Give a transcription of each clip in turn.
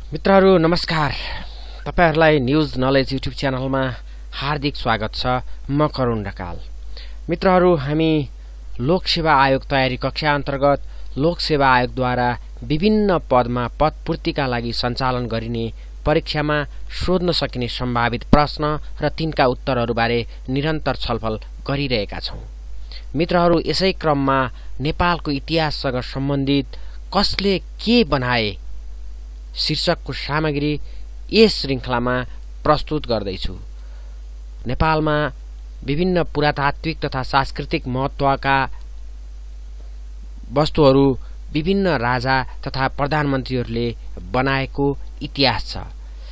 मित्रहरू नमस्कार। तपाईहरुलाई न्यूज नलेज युट्युब च्यानलमा हार्दिक स्वागत छ। म करुण ढकाल। मित्रहरू, हामी लोक सेवा आयोग तयारी कक्षा अन्तर्गत लोक सेवा आयोगद्वारा विभिन्न पदमा पदपूर्तिका लागि सञ्चालन गरिने परीक्षामा सोध्न सकिने सम्भावित प्रश्न र तिनका उत्तरहरूबारे निरन्तर छलफल गरिरहेका छौं। मित्रहरू, यसै क्रममा नेपालको इतिहाससँग सम्बन्धित कसले के बनाए शीर्षकको सामग्री यस श्रृंखलामा प्रस्तुत गर्दैछु। नेपालमा विभिन्न पुरातात्विक तथा सांस्कृतिक महत्त्वका वस्तुहरू विभिन्न राजा तथा प्रधानमन्त्रीहरूले बनाएको इतिहास छ।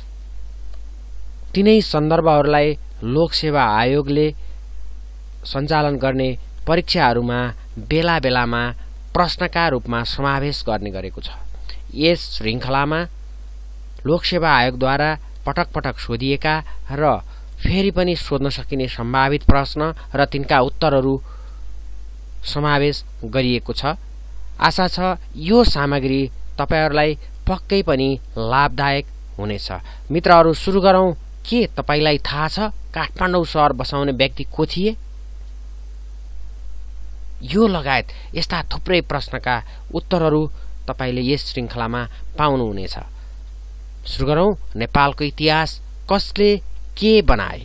तिनै सन्दर्भहरूलाई लोक सेवा आयोगले सञ्चालन गर्ने परीक्षाहरूमा बेला बेलामा प्रश्नका रूपमा समावेश गर्ने गरेको छ। यस श्रृंखलामा लोक सेवा आयोगद्वारा पटक पटक सोधिएका र फेरि पनि सोध्न सकिने सम्भावित प्रश्न र तिनका उत्तरहरू समावेश गरिएको छ। आशा छ यो सामग्री तपाईहरुलाई पक्कै पनि लाभदायक हुनेछ। मित्रहरू, सुरु गरौं। के तपाईलाई थाहा छ काठमाडौँ शहर बसाउने व्यक्ति को थिए? यो लगायत यस्ता थुप्रै प्रश्नका उत्तरहरू तपाईले यस श्रृंखलामा पाउनुहुनेछ। सुरु गरौं। नेपालको इतिहास कसले के बनाए?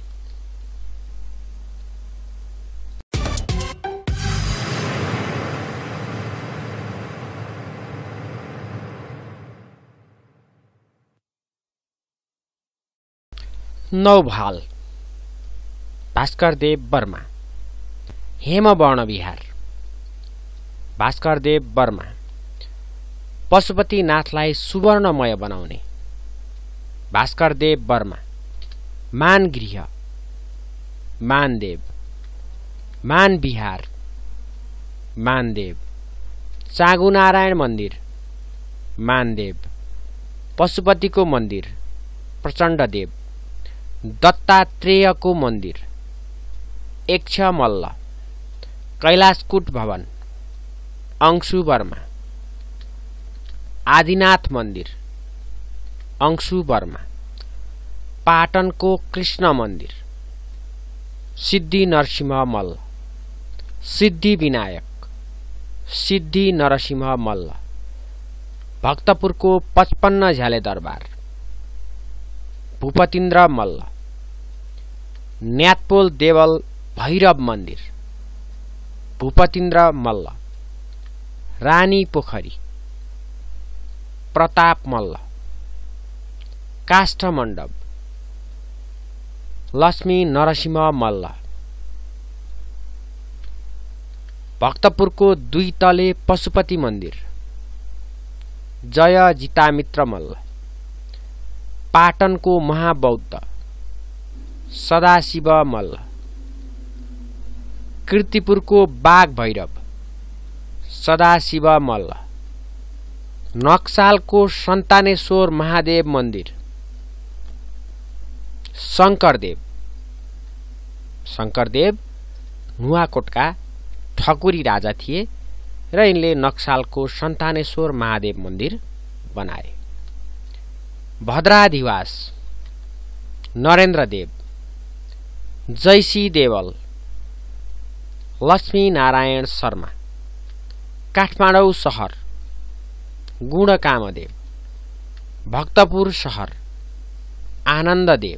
नौभाल, भास्करदेव वर्मा। हेमवर्ण विहार, भास्करदेव वर्मा। पशुपतिनाथलाई सुवर्णमय बनाउने, भास्करदेव वर्मा। मानगृह, मानदेव। मानविहार, मानदेव। चाँगुनारायण मन्दिर, मानदेव। पशुपतिको मन्दिर, प्रचण्डदेव। दत्तात्रेयको मन्दिर, एक्छमल्ल। कैलाशकूट भवन, अंशु वर्मा। आदिनाथ मन्दिर, अंशु वर्मा। पाटनको कृष्ण मन्दिर, सिद्धि नरसिंह मल्ल। सिद्धि विनायक, सिद्धि नरसिंह मल्ल। भक्तपुरको 55 झ्याले दरबार, भूपतिन्द्र मल्ल। न्यातपोल देवल भैरव मन्दिर, भूपतिन्द्र मल्ल। रानी पोखरी, प्रताप मल्ल। काष्ठ मण्डप, लक्ष्मी नरसिंह मल्ल। भक्तपुरको 2 तले पशुपति मन्दिर, जय जितामित्र मल्ल। पाटनको महाबौद्ध, सदाशिव मल्ल। कीर्तिपुरको बाघ भैरव, सदाशिव मल्ल। नक्सालको सन्तानेश्वर महादेव मन्दिर, शंकरदेव। शंकरदेव नुवाकोटका ठकुरी राजा थिए र यिनले नक्सालको सन्तानेश्वर महादेव मन्दिर बनाए। भद्राधिवास, नरेन्द्रदेव। जयसी देवल, लक्ष्मी नारायण शर्मा। काठमाडौँ शहर, गुणकामदेव। भक्तपुर शहर, आनन्ददेव।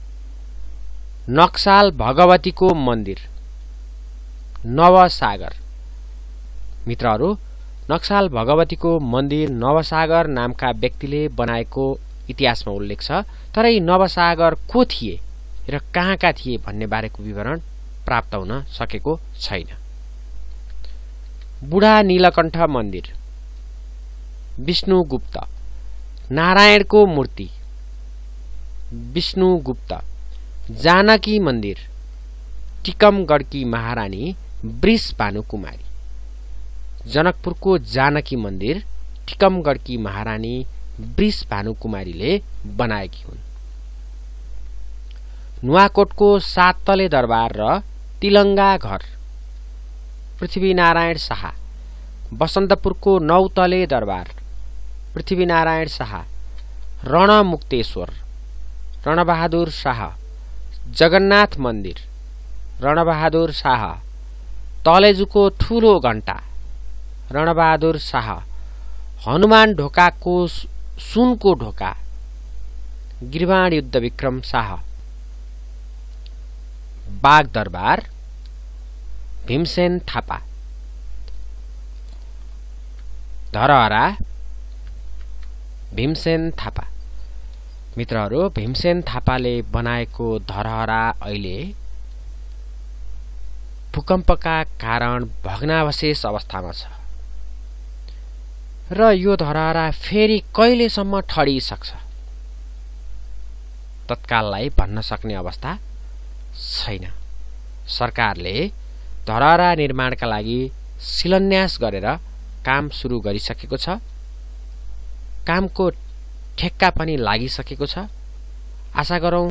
नक्साल भगवतीको मन्दिर, नवसागर। मित्रहरू, नक्साल भगवतीको मन्दिर नवसागर नामका व्यक्तिले बनाएको इतिहासमा उल्लेख छ, तर यी नवसागर को थिए र कहाँका थिए भन्ने बारेको विवरण प्राप्त हुन सकेको छैन। बुढा नीलकण्ठ मन्दिर, विष्णुगुप्त। नारायणको मूर्ति, विष्णुगुप्त। जानकी मन्दिर, टिकमगढकी महारानी वृष भानुकुमारी। जनकपुरको जानकी मन्दिर टिकमगढकी महारानी वृष भानुकुमारीले बनाएकी हुन्। नुवाकोटको 7 तले दरबार र तिलंगा घर, पृथ्वीनारायण शाह। बसन्तपुरको 9 तले दरबार, पृथ्वीनारायण शाह। रणमुक्तेश्वर रणबहादुर शाह, जगन्नाथ मन्दिर रणबहादुर शाह, तलेजुको ठूलो घण्टा रणबहादुर शाह, हनुमान ढोकाको सुनको ढोका गिरवाण युद्ध विक्रम शाह, बाग दरबार भीमसेन थापा, धरहरा भीमसेन थापा। मित्रहरू, भीमसेन थापाले बनाएको धरहरा अहिले भूकम्पका कारण भग्नावशेष अवस्थामा छ र यो धरहरा फेरि कहिलेसम्म ठडिसक्छ तत्काललाई भन्न सक्ने अवस्था छैन। सरकारले धरहरा निर्माणका लागि शिलान्यास गरेर काम सुरु गरिसकेको छ, कामको ठेक्का पनि लागिसकेको छ। आशा गरौँ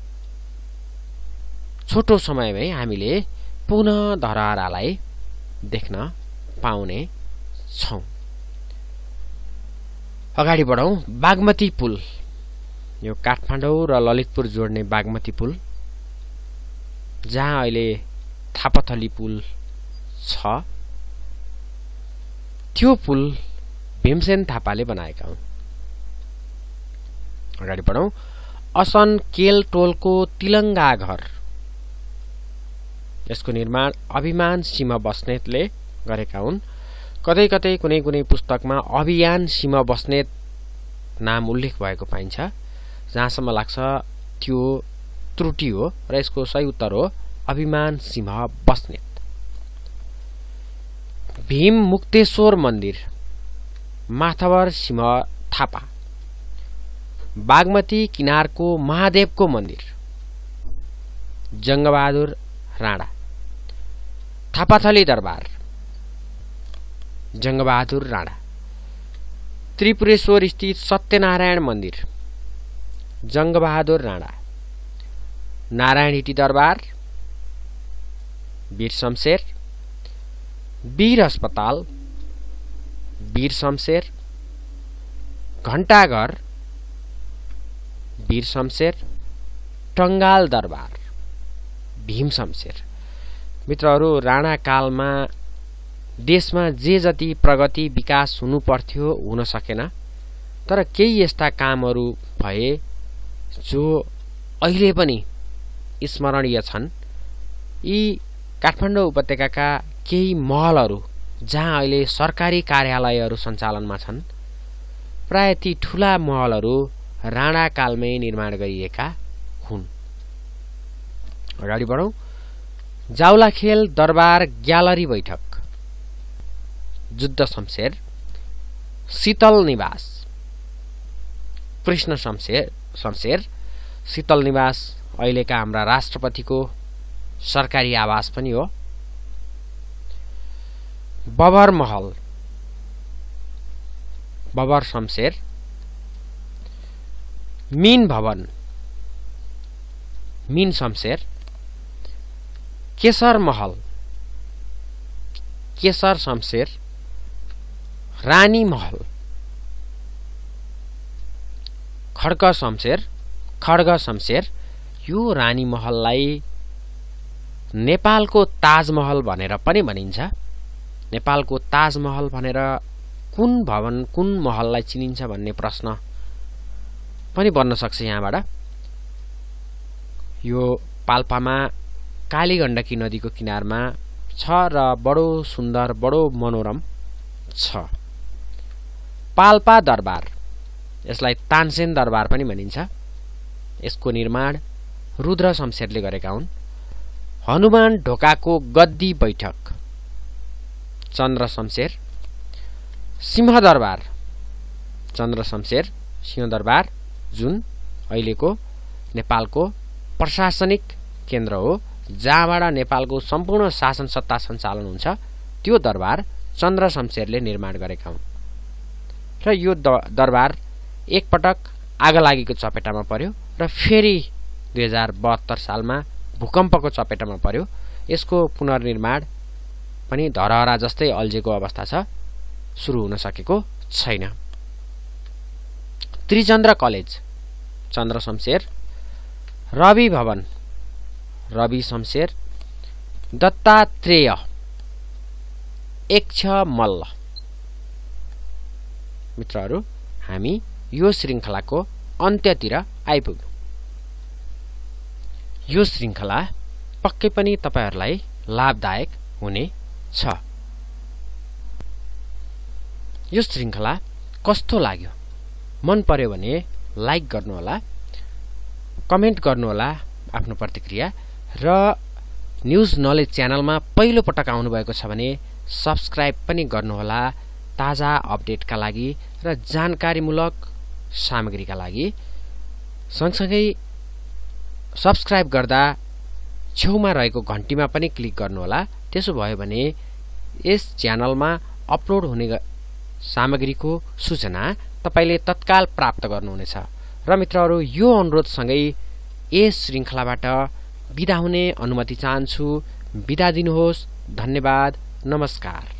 छोटो समयमै हामीले पुनः धरहरालाई देख्न पाउने छौं। अगाडि बढौं। बागमती पुल, यो काठमाडौँ र ललितपुर जोड्ने बागमती पुल, जहाँ अहिले थापाथली पुल छ, त्यो पुल भीमसेन थापाले बनाएका हुन्। अगाडि बढौं। असन केल टोलको तिलंगा घर, यसको निर्माण अभिमान सिंह बस्नेतले गरेका हुन्। कतै कतै कुनै कुनै पुस्तकमा अभियान सिंह बस्नेत नाम उल्लेख भएको पाइन्छ। जहाँसम्म लाग्छ त्यो त्रुटि हो र यसको सही उत्तर हो अभिमान सिंह बस्नेत। भीम मुक्तेश्वर मन्दिर माथवर सिंह थापा, बागमती किनारको महादेवको मन्दिर जंगबहादुर राणा, थापाथली दरबार जंगबहादुर राणा, त्रिपुरेश्वर स्थित सत्यनारायण मन्दिर जंगबहादुर राणा, नारायणहिटी दरबार वीर शमशेर, वीर अस्पताल वीर शमशेर, घण्टाघर वीर शमशेर, टंगाल दरबार भीम शमशेर। मित्रहरू, राणा कालमा देशमा जे जति प्रगति विकास हुनु पर्थ्यो हुन सकेन, तर केही यस्ता कामहरू भए जो अहिले पनि स्मरणीय छन्। यी काठमाडौँ उपत्यकाका केही महलहरू जहाँ अहिले सरकारी कार्यालयहरू सञ्चालनमा छन्, प्राय ती ठूला महलहरू राणा कालमै निर्माण गरिएका हुन्। अगाडि बढौं। जाउलाखेल दरबार ग्यालरी बैठक जुद्ध शमशेर, शीतल निवास कृष्ण शमशेर, शीतल निवास अहिलेका हाम्रा राष्ट्रपतिको सरकारी आवास पनि हो। बबर महल बबर शमशेर, मीन भवन मीन शमशेर, केसर महल केसर शमशेर, रानी महल खड्ग शमशेर। यो रानी महललाई नेपालको ताजमहल भनेर पनि भनिन्छ। नेपालको ताजमहल भनेर कुन भवन कुन महललाई चिनिन्छ भन्ने प्रश्न पनि बन्न सक्छ यहाँबाट। यो पाल्पामा कालीगण्डकी नदीको किनारमा छ र बडो सुन्दर बडो मनोरम छ। पाल्पा दरबार, यसलाई तानसेन दरबार पनि भनिन्छ। यसको निर्माण रुद्र शमशेरले गरेका हुन्। हनुमान ढोकाको गद्दी बैठक चन्द्र शमशेर, सिंह दरबार चन्द्र शमशेर सिंह दरबार, जुन अहिलेको नेपालको प्रशासनिक केन्द्र हो, जहाँबाट नेपालको सम्पूर्ण शासन सत्ता सञ्चालन हुन्छ, त्यो दरबार चन्द्र शमशेरले निर्माण गरेका हुन्। र यो दरबार एकपटक आगलागीको चपेटामा पर्यो र फेरि 2072 सालमा भूकम्पको चपेटामा पर्यो। यसको पुनर्निर्माण पनि धरहरा जस्तै अल्झेको अवस्था छ, सुरु हुन सकेको छैन। त्रिचन्द्र कलेज चन्द्र शमशेर, रवि भवन रवि शमशेर, दत्तात्रेय एक्ष मल्ल। मित्रहरू, हामी यो श्रृङ्खलाको अन्त्यतिर आइपुग्यौं। यो श्रृङ्खला पक्कै पनि तपाईहरुलाई लाभदायक हुनेछ। यो श्रृङ्खला कस्तो लाग्यो? मन पर्यो भने लाइक गर्नुहोला, कमेन्ट गर्नुहोला आफ्नो प्रतिक्रिया, र न्युज नलेज च्यानलमा पहिलो पटक आउनुभएको छ भने सब्स्क्राइब पनि गर्नुहोला ताजा अपडेटका लागि र जानकारीमूलक सामग्रीका लागि। सँगसँगै सब्स्क्राइब गर्दा छेउमा रहेको घण्टीमा पनि क्लिक गर्नुहोला। त्यसो भयो भने यस च्यानलमा अपलोड हुने सामग्रीको सूचना तपाईले तत्काल प्राप्त गर्नुहुनेछ। र मित्रहरू, यो अनुरोधसँगै यस श्रृङ्खलाबाट बिदा हुने अनुमति चाहन्छु। बिदा दिनुहोस्। धन्यवाद। नमस्कार।